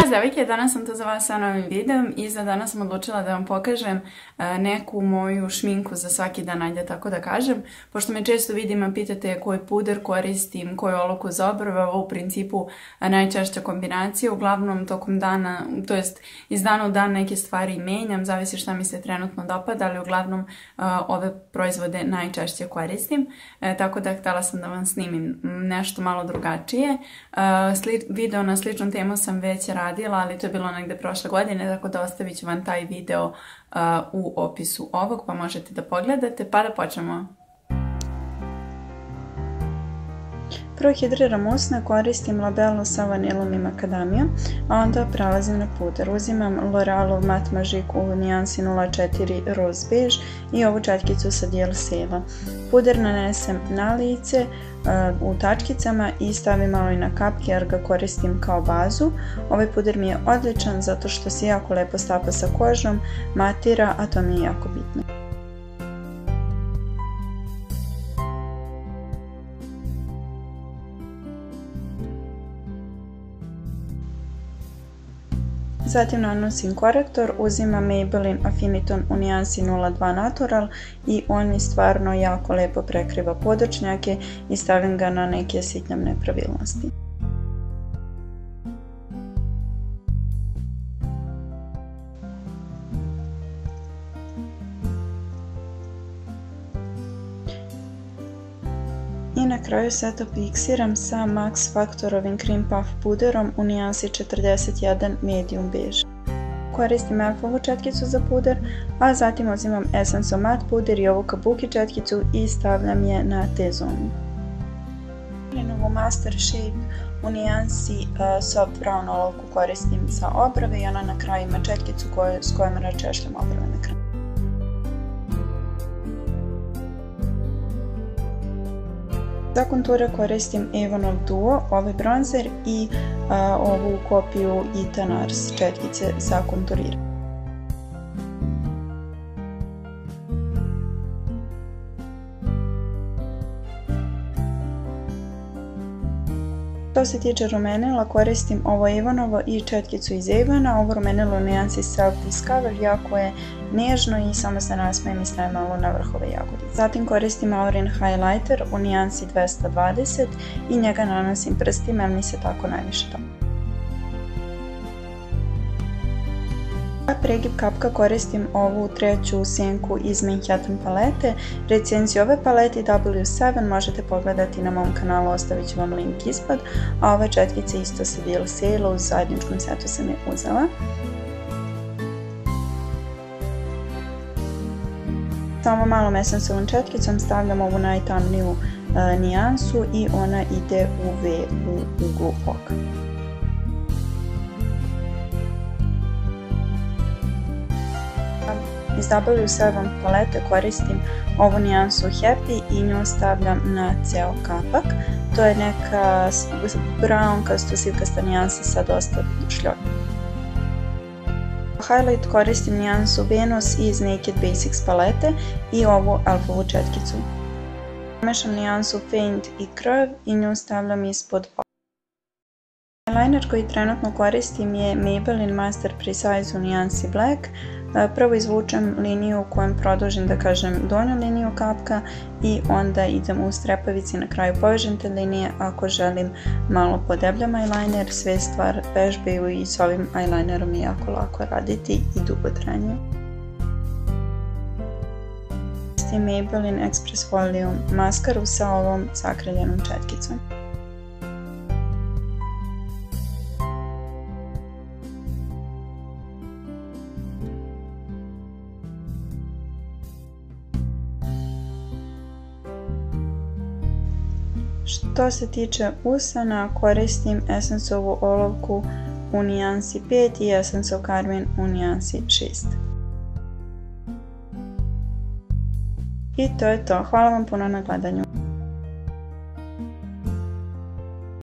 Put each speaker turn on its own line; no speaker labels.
Ćao devojke, danas sam tu za vas sa novim videom i za danas sam odlučila da vam pokažem neku moju šminku za svaki dan, ajde tako da kažem. Pošto me često vidim, pitate koji puder koristim, koju olovku za obrve, ovo u principu najčešća kombinacija. Uglavnom tokom dana, to jest iz dana u dan neke stvari menjam, zavisi šta mi se trenutno dopada, ali uglavnom ove proizvode najčešće koristim. Tako da htjela sam da vam snimim nešto malo drugačije. Video na sličnu temu sam već radila, ali to je bilo negde prošle godine, tako da ostavit ću vam taj video u opisu ovog, pa možete da pogledate, pa da počnemo. Prvo hidriram usne, koristim labelu sa vanilom i makadamijom, a onda prelazim na puder. Uzimam L'Orealov Matte Magique u nijansi 04 Rose Beige i ovu četkicu sa DLC-a. Puder nanesem na lice u tačkicama i stavim malo i na kapke jer ga koristim kao bazu. Ovaj puder mi je odličan zato što se jako lepo stapa sa kožom, matira, a to mi je jako bitno. Zatim nanosim korektor, uzimam Maybelline Affiniton u nijansi 02 Natural i on mi stvarno jako lepo prekriva podočnjake i stavim ga na neke sitne nepravilnosti. I na kraju sve to fiksiram sa Max Factorovim Cream Puff puderom u nijansi 41 Medium Beige. Koristim elfovu četkicu za puder, a zatim uzimam Essence Matte puder i ovu kabuki četkicu i stavljam je na T-zonu. Ovu Master Shape u nijansi Soft Brown olovku koristim za obrve i ona na kraju ima četkicu s kojom račešljam obrve na kraju. Za konture koristim Avonov Duo, ovaj bronzer i ovu kopiju Ita Nars četkice za konturiranje. Što se tiče rumenila, koristim ovo Avonovo i četkicu iz Avona. Ovo rumenilo u nijansi Self Discover jako je nežno i samo se nasmejem i stavim malo na vrhove jagodice. Zatim koristim Aurin Highlighter u nijansi 220 i njega nanosim prstima jer mi se tako najviše dopada. Za pregib kapka koristim ovu treću senku iz Manhattan palete. Recenziju ove palete W7 možete pogledati na mom kanalu, ostavit ću vam link ispod, a ove četkice isto sa DLC-a, u zajedničkom setu sam je uzela. Sa ovom malom esensovom četkicom stavljam ovu najtamniju nijansu i ona ide u V u uglu oka. Iz W7 palete koristim ovu nijansu Happy i nju stavljam na ceo kapak. To je neka brown sivkasta nijansa sa dosta šljog. Highlight koristim nijansu Venus iz Naked Basics palete i ovu elfovu četkicu. Mešam nijansu Faint i Curve i nju stavljam ispod oka. Eyeliner koji trenutno koristim je Maybelline Master Precise u nijansi Black. Prvo izvučem liniju kojom produžim, da kažem, donju liniju kapka i onda idem u strepavici, na kraju povežem te linije ako želim malo podebljam eyeliner. Sve stvar vežbaju i s ovim eyelinerom je jako lako raditi i dugotrajnije. Koristim Maybelline Express Volume maskaru sa ovom zakraljenom četkicom. Što se tiče usana, koristim Essenceovu olovku u nijansi 5 i Essence Carmine u nijansi 6. I to je to. Hvala vam puno na gledanju.